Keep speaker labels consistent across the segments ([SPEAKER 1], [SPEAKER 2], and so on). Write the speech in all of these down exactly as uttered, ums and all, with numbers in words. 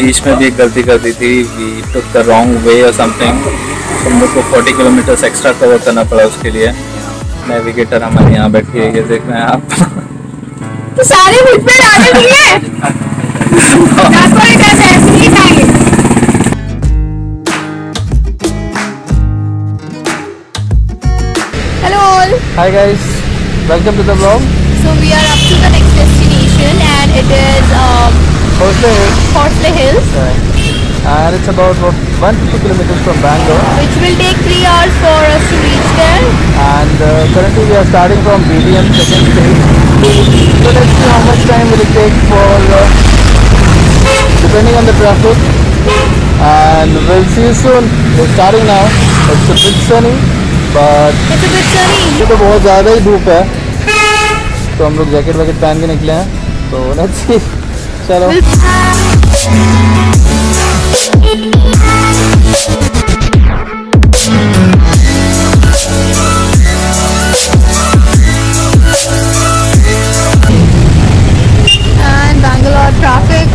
[SPEAKER 1] बीच में भी एक गलती कर दी थी, we took the wrong way और समथिंग। हम लोग को चालीस किलोमीटर्स एक्स्ट्रा कवर करना पड़ा उसके लिए। नेविगेटर हमारे यहाँ बैठी है, ये देख रहे हैं आप।
[SPEAKER 2] तो सारे मुझ पे डाले हुए हैं। Hello all.
[SPEAKER 1] Hi guys, welcome to the vlog.
[SPEAKER 2] So we are up to the next destination and it is um,
[SPEAKER 1] Horsley Hills.
[SPEAKER 2] Horsley Hills.
[SPEAKER 1] Right. And it's about one hundred fifty kilometers from Bangalore.
[SPEAKER 2] Which will take three hours for us to reach there.
[SPEAKER 1] And uh, currently we are starting from B D M second stage. So let's see how much time will it take for, uh, depending on the traffic. And we'll see you soon. We're starting now. It's a bit sunny, but
[SPEAKER 2] It's a bit sunny.
[SPEAKER 1] ये तो बहुत ज़्यादा ही धूप है, तो हम लोग jacket वैकेट पहन के निकले हैं। तो लेट्स सी, चलो।
[SPEAKER 2] And Bangalore traffic.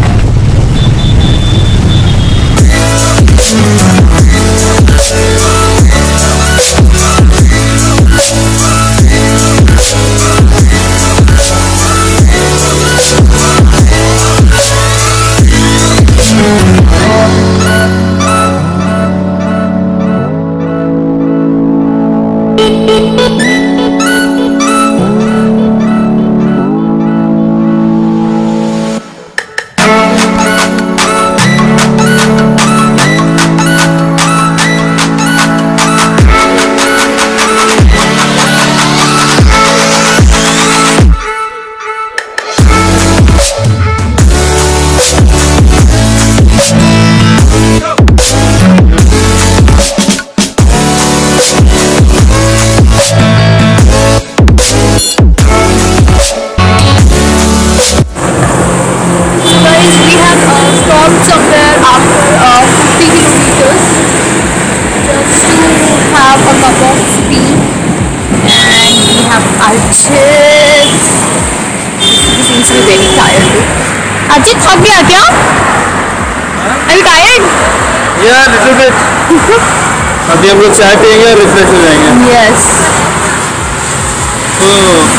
[SPEAKER 2] Somewhere after uh, fifty kilometers just to have a cup of tea, and we have Ajit. He seems to be very tired too. Ajit, थक गया क्या? Are you tired?
[SPEAKER 1] Yeah, little bit. अभी हम लोग चाय पियेंगे और refresh हो जाएंगे।
[SPEAKER 2] Yes.
[SPEAKER 1] तो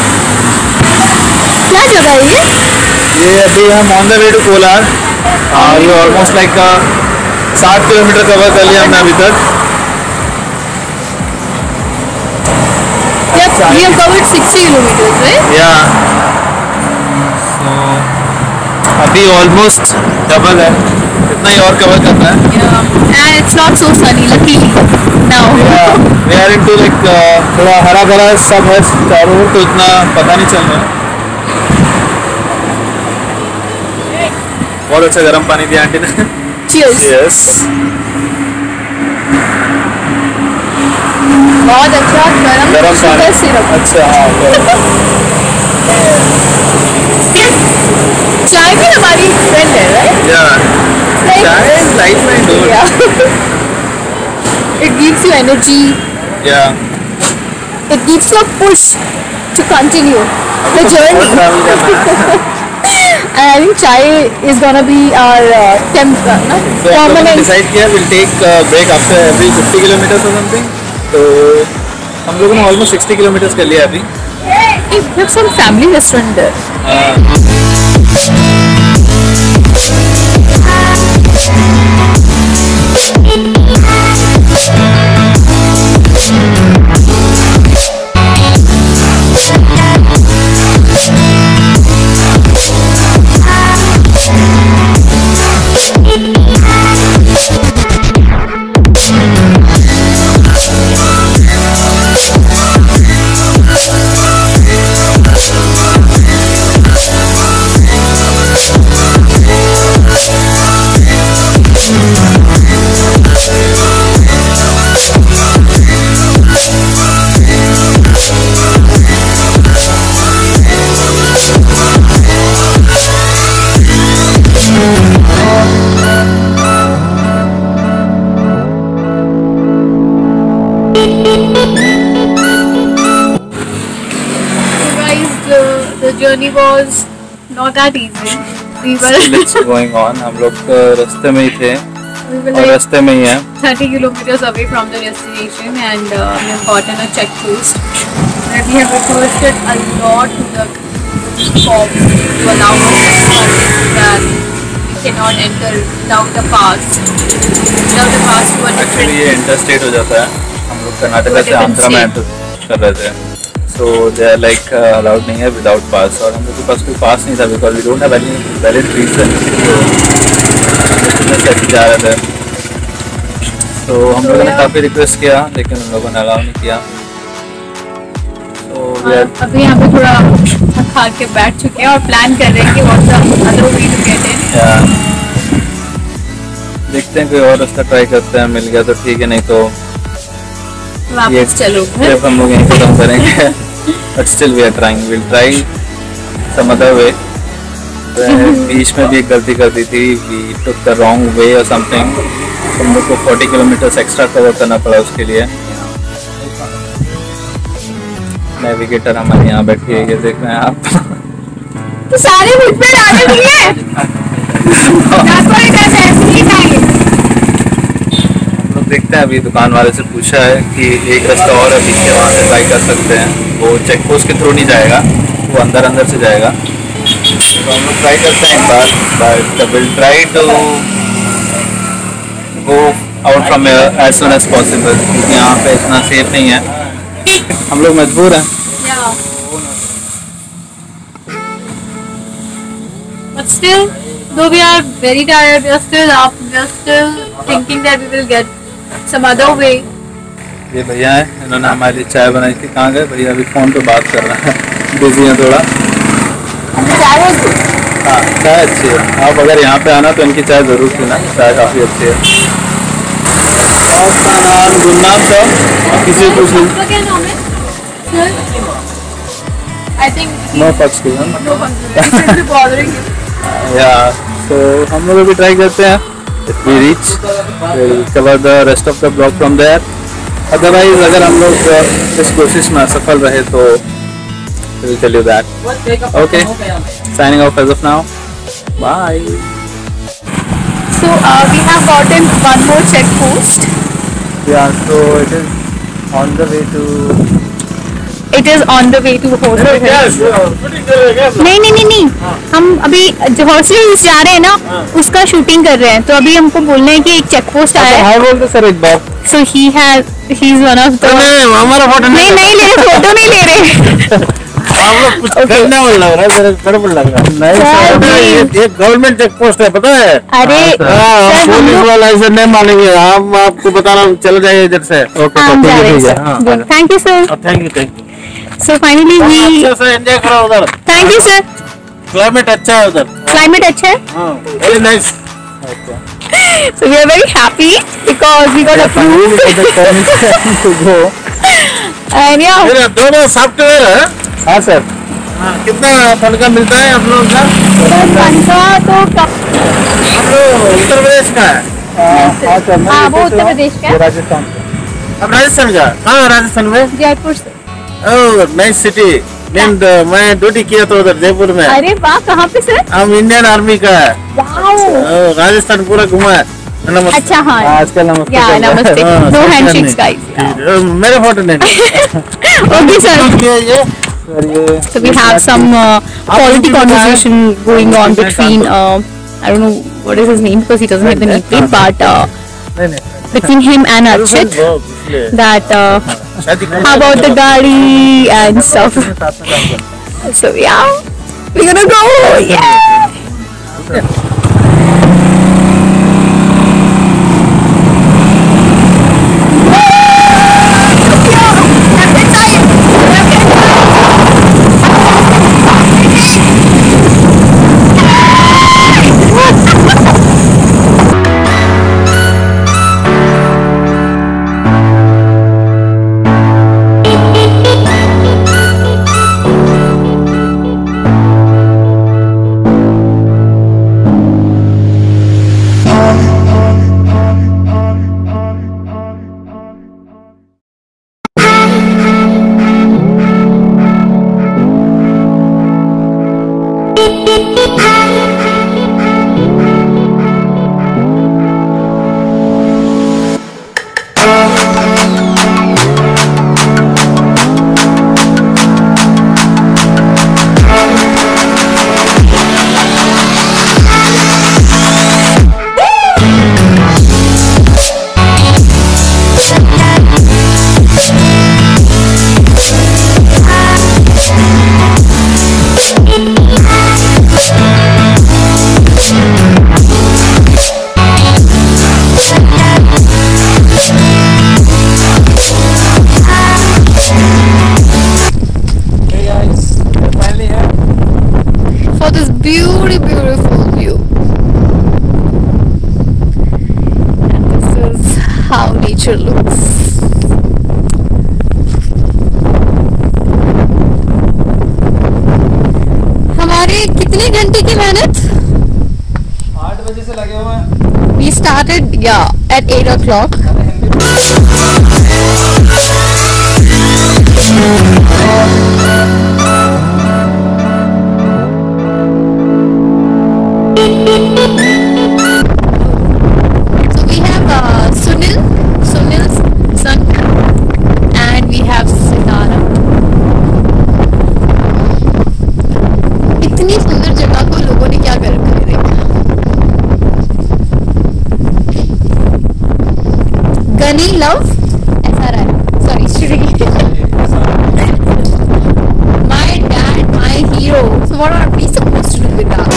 [SPEAKER 2] क्या जगह है ये?
[SPEAKER 1] ये अभी हम on the way to Kolar. और ये ऑलमोस्ट लाइक साठ किलोमीटर कवर कर लिया हमने अभी तक।
[SPEAKER 2] Yep, we have covered sixty kilometers, right?
[SPEAKER 1] Yeah. So अभी ऑलमोस्ट डबल है, इतना ही और कवर करना है।
[SPEAKER 2] Yeah, and it's not so sunny, luckily now.
[SPEAKER 1] Yeah, we are into like uh, थोड़ा हरा भरा सब है चारों ओर, तो इतना पता नहीं चल रहा है। बहुत अच्छा गर्म पानी दिया आंटी ने।
[SPEAKER 2] Cheers.
[SPEAKER 1] Cheers.
[SPEAKER 2] बहुत अच्छा गरम
[SPEAKER 1] गरम पानी।
[SPEAKER 2] सिरप।
[SPEAKER 1] अच्छा हाँ।
[SPEAKER 2] चाय भी हमारी फ्रेंड है, right?
[SPEAKER 1] Yeah. Chai is light mind dude.
[SPEAKER 2] Yeah. It gives you energy.
[SPEAKER 1] Yeah.
[SPEAKER 2] It gives you a push to continue the journey.
[SPEAKER 1] Travel करना है।
[SPEAKER 2] And I think chai is gonna be our uh, temp, uh, no?
[SPEAKER 1] So
[SPEAKER 2] permanent.
[SPEAKER 1] Decide किया we'll take uh, break after every fifty kilometers or something. तो हम लोगों ने almost sixty kilometers कर लिया अभी।
[SPEAKER 2] We have some family restaurant there. The journey was not that easy. we were
[SPEAKER 1] still it's going on. हम लोग तो रास्ते में ही थे
[SPEAKER 2] we were
[SPEAKER 1] और
[SPEAKER 2] like
[SPEAKER 1] रास्ते में ही हैं.
[SPEAKER 2] thirty kilometers away from the destination, and uh, we have gotten a check post. And we have requested a lot to the cops to allow us that we cannot enter without the pass. Without the pass to a
[SPEAKER 1] Actually
[SPEAKER 2] different.
[SPEAKER 1] ये interstate हो जाता है. हम लोग कर्नाटका से
[SPEAKER 2] different
[SPEAKER 1] Andhra में
[SPEAKER 2] state.
[SPEAKER 1] Enter कर रहे थे. So they are like allowed नहीं है विदाउट पास, और हम लोग के पास कोई पास नहीं था because we don't have any valid reason. तो ऐसे जा रहे थे. तो हम लोगों ने काफ़ी रिक्वेस्ट किया लेकिन उन लोगों ने अलाउ नहीं किया. तो we are
[SPEAKER 2] अभी यहाँ पे थोड़ा खा के बैठ चुके हैं और प्लान कर रहे हैं कि what's the other way to get in.
[SPEAKER 1] yeah, देखते हैं कोई और रास्ता ट्राई करते हैं. मिल गया तो ठीक है, नहीं तो ये
[SPEAKER 2] वापस चलो.
[SPEAKER 1] ट्रिप हम लोग यहीं खत्म करेंगे. But still we are trying, will try some other way. बीच में भी एक गलती कर दी थी. We took the wrong way और समथिंग. हम लोग को चालीस किलोमीटर एक्स्ट्रा कवर करना पड़ा उसके लिए. नेविगेटर हमारे यहाँ बैठी है, ये देख रहे हैं आप.
[SPEAKER 2] तो सारे मुझ पे डाले दिए. आपको इधर से ऐसे नहीं चाहिए.
[SPEAKER 1] हम लोग देखते हैं. अभी दुकान वाले से पूछा है कि एक रास्ता और है पीछे, वहाँ से ट्राई कर सकते हैं. वो चेक पोस्ट के थ्रू नहीं जाएगा, वो अंदर अंदर से जाएगा. तो हम लोग ट्राई करते हैं एक बार. But will try to go out from as soon as possible, क्योंकि यहाँ पे इतना सेफ नहीं है. हम लोग मजबूर हैं.
[SPEAKER 2] Yeah. But still, though we are very tired, we are still up. We are still thinking that we will get some other way.
[SPEAKER 1] ये भैया है, इन्होंने हमारे लिए चाय बनाई थी. कहाँ गए भैया? अभी फ़ोन पे बात कर रहे हैं. बिजी हैं थोड़ा. हाँ, चाय अच्छी है. आप अगर यहाँ पे आना तो इनकी चाय ज़रूर पीना. चाय काफ़ी अच्छी है. आपका नाम गुरनाम साहब, किसी को पूछ लीजिए.
[SPEAKER 2] आपका क्या नाम है? Sir? I think
[SPEAKER 1] नो पक्ष की हम.
[SPEAKER 2] no one will be bothering you.
[SPEAKER 1] या तो हम लोग अभी ट्राई करते हैं. If we reach, we'll cover the rest of the block from there. Otherwise, अगर हम लोग इस कोशिश में असफल रहे तो we'll tell you that. Okay. Signing off as of now. Bye.
[SPEAKER 2] So uh, we have gotten one more check post.
[SPEAKER 1] Yeah. So it is on the way to.
[SPEAKER 2] It is on the way to Horse Hills. नहीं नहीं नहीं नहीं हम अभी horse hills जा रहे हैं ना, उसका शूटिंग कर रहे हैं. तो अभी हमको बोलना है कि एक चेक पोस्ट आया है.
[SPEAKER 1] हाय बोलते सर एक बार.
[SPEAKER 2] So he has he is one of the.
[SPEAKER 1] हमारा फोटो
[SPEAKER 2] नहीं नहीं ले रहे, फोटो नहीं ले रहे.
[SPEAKER 1] आप लोग कुछ करने वाला लग रहा है. मेरे गड़बड़ लग रहा है. नहीं
[SPEAKER 2] सर,
[SPEAKER 1] सर, ये ये गवर्नमेंट चेक पोस्ट है, पता है.
[SPEAKER 2] अरे सर हम
[SPEAKER 1] पुलिस
[SPEAKER 2] लोग
[SPEAKER 1] वाला ऐसे नहीं मानेंगे. हम आपको बता रहा हूँ, चले जाइए इधर से. ओके,
[SPEAKER 2] हम जा रहे हैं sir. Thank you sir.
[SPEAKER 1] Thank you thank you.
[SPEAKER 2] So finally we.
[SPEAKER 1] अच्छा से एंजॉय करो उधर.
[SPEAKER 2] Thank you sir.
[SPEAKER 1] क्लाइमेट अच्छा है उधर.
[SPEAKER 2] Climate अच्छा है.
[SPEAKER 1] हाँ, very nice.
[SPEAKER 2] So we are very happy because we got approved. And yeah.
[SPEAKER 1] मेरा दोनों सॉफ्टवेयर है. हाँ सर. हाँ, कितना तनख्वाह मिलता है आप लोगों का?
[SPEAKER 2] तनख्वाह तो कम.
[SPEAKER 1] आप लोग उत्तर प्रदेश का है. हाँ सर.
[SPEAKER 2] हाँ वो उत्तर प्रदेश का है.
[SPEAKER 1] राजस्थान. अब राजस्थान का कहाँ? राजस्थान में
[SPEAKER 2] जयपुर से.
[SPEAKER 1] Oh nice city. मैं ड्यूटी किया था उधर जयपुर में.
[SPEAKER 2] अरे वाह, कहाँ पे सर?
[SPEAKER 1] हम इंडियन आर्मी का है.
[SPEAKER 2] वाओ.
[SPEAKER 1] राजस्थान पूरा घुमा है. नमस्ते.
[SPEAKER 2] अच्छा हाँ.
[SPEAKER 1] आजकल नमस्ते.
[SPEAKER 2] या नमस्ते. No handshakes guys.
[SPEAKER 1] मेरे फोटो नहीं.
[SPEAKER 2] Okay sir. So we have some uh, quality conversation going on between uh, I don't know what is his name because he doesn't have the name plate, but uh, between him and Archit, that uh, how about the gadi and stuff. So yeah, we're gonna go. Yeah. beautiful view. And this is how nature looks. हमारे कितने घंटे की मेहनत?
[SPEAKER 1] आठ बजे से लगे हुए हैं।
[SPEAKER 2] We started yeah at eight o'clock. So we have uh, Sunil, Sunil's son, and we have Sitara. इतनी सुंदर जगह को लोगों ने क्या कर रखा है देखा। गनी लव ऐसा रहा है, sorry Shri. My dad, my hero. So what are we supposed to do with that?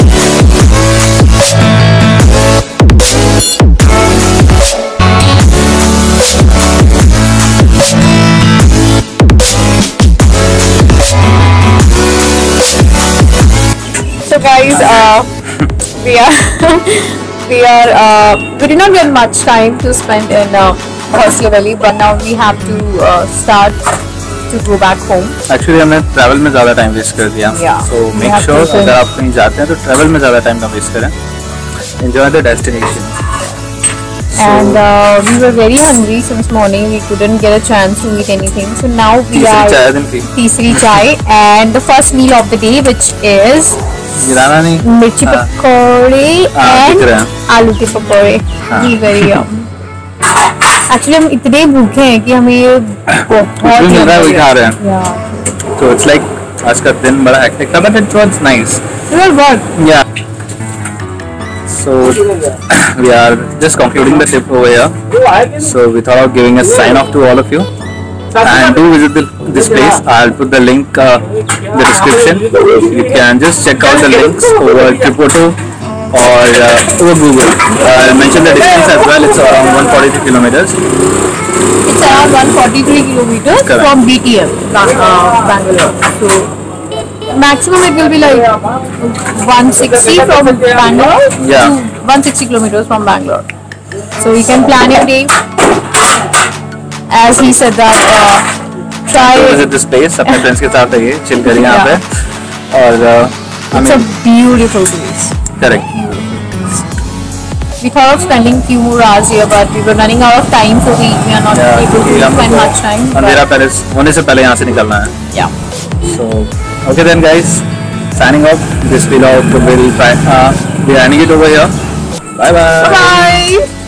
[SPEAKER 2] So guys, uh, we are we are uh, we did not get much time to spend in uh, Hosla Valley, but now we have to uh, start to go back home.
[SPEAKER 1] Actually हमने travel में ज़्यादा time waste कर दिया।
[SPEAKER 2] Yeah.
[SPEAKER 1] So
[SPEAKER 2] We
[SPEAKER 1] make
[SPEAKER 2] have
[SPEAKER 1] sure
[SPEAKER 2] to
[SPEAKER 1] अगर आप कहीं जाते हैं तो ट्रैवल में ज़्यादा टाइम ना वेस्ट करें। Enjoy the destination.
[SPEAKER 2] And uh, we were very hungry since morning. We couldn't get a chance to eat anything. So now we
[SPEAKER 1] तीसरी
[SPEAKER 2] are
[SPEAKER 1] चाय दिन पी।
[SPEAKER 2] तीसरी chai and the first meal of the day, which is
[SPEAKER 1] गिराना नहीं।
[SPEAKER 2] मिर्ची
[SPEAKER 1] हाँ।
[SPEAKER 2] पकौड़े
[SPEAKER 1] हाँ, दिख
[SPEAKER 2] and
[SPEAKER 1] रहे हैं।
[SPEAKER 2] आलू के पकौड़े।
[SPEAKER 1] हाँ।
[SPEAKER 2] ये very yum. Actually हम इतने भूखे हैं कि हमें बहुत
[SPEAKER 1] जो मिल रहा है वही खा रहे हैं।
[SPEAKER 2] Yeah.
[SPEAKER 1] So it's like आज का दिन बड़ा hectic था, but it was nice.
[SPEAKER 2] It was good.
[SPEAKER 1] Yeah. So we are just concluding the trip over here. So we thought of giving a sign off to all of you. And do visit the, this place. I'll put the link uh, in the description. You can just check out the links over Tripoto or uh, over Google. I'll mention the distance as well. It's around one hundred forty-three kilometers.
[SPEAKER 2] It's around one hundred forty-three kilometers
[SPEAKER 1] Correct.
[SPEAKER 2] from B T M, uh, Bangalore. So maximum it will be like one hundred sixty from Bangalore
[SPEAKER 1] Yeah.
[SPEAKER 2] to one hundred sixty kilometers from Bangalore. So you can plan your day. As he said that uh, try.
[SPEAKER 1] So visit this place. अपने friends के साथ आइए, chill करिए यहाँ पे. और uh, I
[SPEAKER 2] It's a
[SPEAKER 1] mean,
[SPEAKER 2] beautiful place.
[SPEAKER 1] correct.
[SPEAKER 2] We thought of spending few more hours here, but we were running out of time, so we, we are not
[SPEAKER 1] Yeah,
[SPEAKER 2] able to
[SPEAKER 1] क्योंकि हम
[SPEAKER 2] spend
[SPEAKER 1] लोग
[SPEAKER 2] much time.
[SPEAKER 1] को अंधेरा
[SPEAKER 2] But
[SPEAKER 1] पहले होने से पहले यहाँ से निकलना है.
[SPEAKER 2] yeah.
[SPEAKER 1] So okay then guys, signing off. This vlog will try uh, we are ending it over here. Bye bye.
[SPEAKER 2] Bye.